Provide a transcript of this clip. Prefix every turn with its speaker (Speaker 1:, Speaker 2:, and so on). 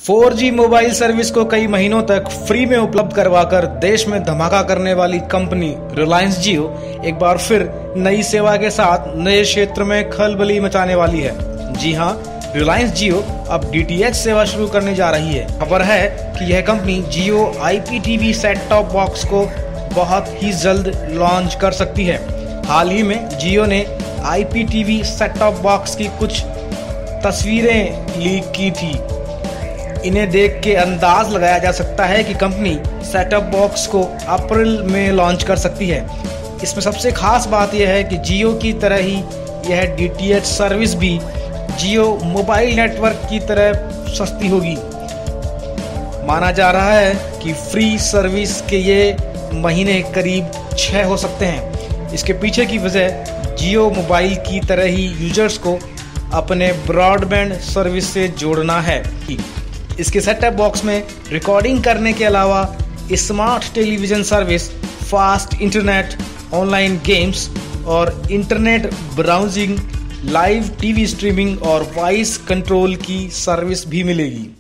Speaker 1: 4G mobile service को कई महीनों तक फ्री में उपलब्ध करवाकर देश में धमाका करने वाली कंपनी रिलायंस जियो एक बार फिर नई सेवा के साथ नए क्षेत्र में खलबली मचाने वाली है। जी हां, रिलायंस जियो अब DTH सेवा शुरू करने जा रही है। खबर है कि यह company Jio IPTV set top box को बहुत ही जल्द लॉन्च कर सकती है। हाल ही में जियो ने IPTV सेट टॉप बॉक्स की कुछ तस्वीरें लीक की थी। इन्हें देख के अंदाज लगाया जा सकता है कि कंपनी सेटअप बॉक्स को अप्रैल में लॉन्च कर सकती है। इसमें सबसे खास बात यह है कि जियो की तरह ही यह DTH सर्विस भी जियो मोबाइल नेटवर्क की तरह सस्ती होगी। माना जा रहा है कि फ्री सर्विस के ये महीने करीब 6 हो सकते हैं। इसके पीछे की वजह जियो मोबाइल की तरह ही यूजर्स को अपने ब्रॉडबैंड सर्विस से जोड़ना है। इसके सेट टॉप बॉक्स में रिकॉर्डिंग करने के अलावा smart television service, fast internet, online games और internet browsing, live TV streaming और वॉइस कंट्रोल की सर्विस भी मिलेगी।